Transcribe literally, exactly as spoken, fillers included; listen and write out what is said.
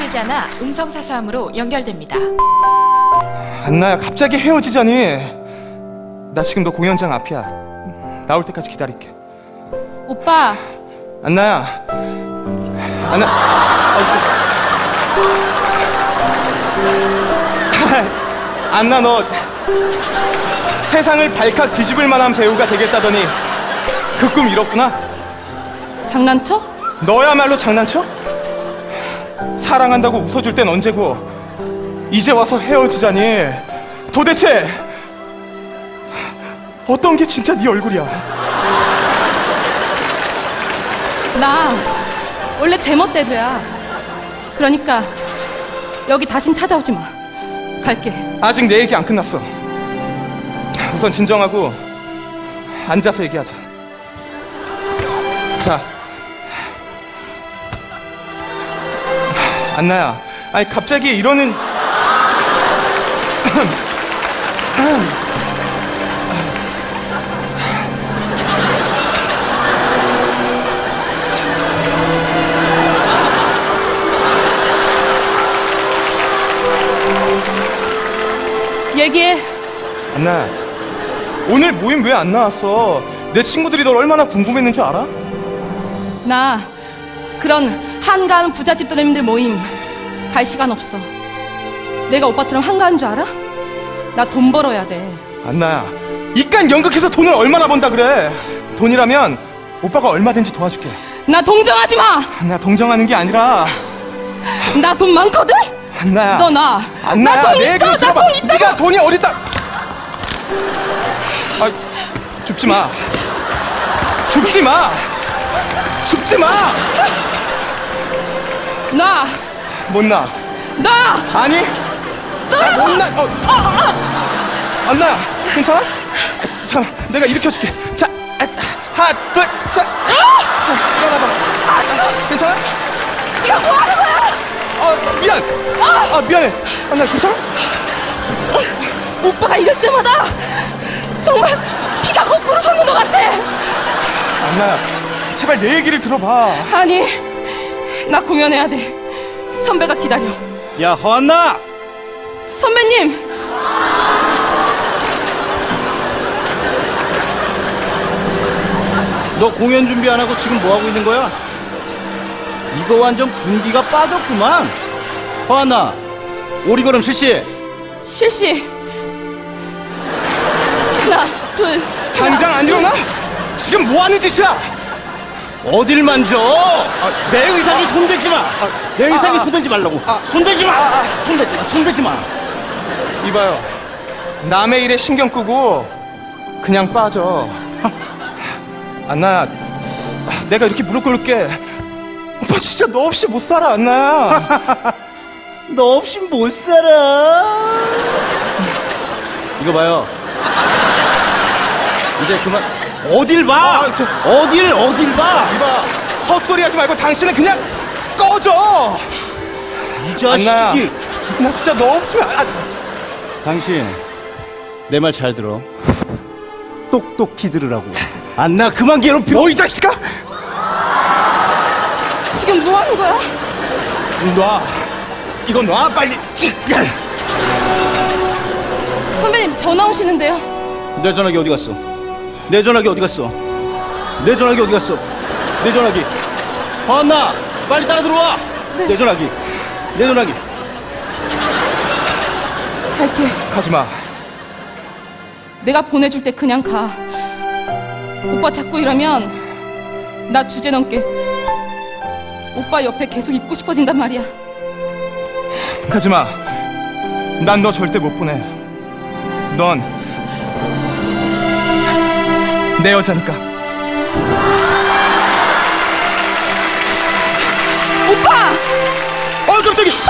받아들이지 않아 음성사서함으로 연결됩니다. 안나야, 갑자기 헤어지자니. 나 지금 너 공연장 앞이야. 나올 때까지 기다릴게. 오빠. 안나야. 안나. 안나, 너 세상을 발칵 뒤집을 만한 배우가 되겠다더니 그 꿈 이뤘구나. 장난쳐? 너야말로 장난쳐? 사랑한다고 웃어줄 땐 언제고 이제 와서 헤어지자니. 도대체 어떤 게 진짜 네 얼굴이야? 나 원래 제멋대로야. 그러니까 여기 다신 찾아오지 마. 갈게. 아직 내 얘기 안 끝났어. 우선 진정하고 앉아서 얘기하자. 자, 안나야, 아니 갑자기 이러는. 얘기해. 안나, 오늘 모임 왜 안 나왔어? 내 친구들이 널 얼마나 궁금했는 줄 알아? 나 그런 한가한 부잣집 도련님들 모임 갈 시간 없어. 내가 오빠처럼 한가한 줄 알아? 나 돈 벌어야 돼. 안나야, 이깟 연극해서 돈을 얼마나 번다 그래? 돈이라면 오빠가 얼마든지 도와줄게. 나 동정하지 마. 나 동정하는 게 아니라. 나 돈 많거든? 안나야. 너 나. 안나야, 나 돈 있어. 나 돈 있다고. 네가 돈이 어딨다. 아, 줍지 마. 줍지 마. 줍지 마. 나. 못 나. 나. 아니. 나 못 나. 어. 안나야, 괜찮아? 자, 내가 일으켜줄게. 자, 하나, 둘, 자, 자, 일어나봐. 괜찮아? 지금 뭐 하는 거야? 어, 미안. 아, 미안해. 안나, 괜찮아? 오빠가 이럴 때마다 정말 피가 거꾸로 솟는 것 같아. 안나야, 제발 내 얘기를 들어봐. 아니, 나 공연해야 돼. 선배가 기다려. 야, 허안나! 선배님! 너 공연 준비 안 하고 지금 뭐 하고 있는 거야? 이거 완전 분기가 빠졌구만. 허안나, 오리걸음 실시. 실시. 하나, 둘. 당장 안 일어나? 지금 뭐 하는 짓이야? 어딜 만져? 아, 내 의상에 손대지 마. 내 의상에 아, 손대지 말라고. 아, 손대지 마. 아, 아, 손대지 마. 손대지 마. 이봐요, 남의 일에 신경 끄고 그냥 빠져. 안나야, 내가 이렇게 무릎 꿇을게. 오빠 진짜 너 없이 못 살아, 안나야. 너 없이 못 살아. 이거 봐요. 이제 그만. 어딜 봐. 아, 저... 어딜 어딜 봐. 이봐, 헛소리 하지 말고 당신은 그냥 꺼져. 이 자식이. 안나야, 나 진짜 너 없으면. 아... 당신 내 말 잘 들어. 똑똑히 들으라고. 안나, 그만 괴롭혀. 너 이 자식아. 지금 뭐 하는 거야? 놔. 이거 놔, 빨리. 선배님, 전화 오시는데요. 내 전화기 어디 갔어? 내 전화기 어디 갔어? 내 전화기 어디 갔어? 내 전화기. 허안나, 빨리 따라 들어와. 네. 내 전화기. 내 전화기. 갈게. 가지마. 내가 보내줄 때 그냥 가. 오빠 자꾸 이러면 나 주제 넘게 오빠 옆에 계속 있고 싶어진단 말이야. 가지마. 난 너 절대 못 보내. 넌 내 여자니까. 오빠! 어, 깜짝이야.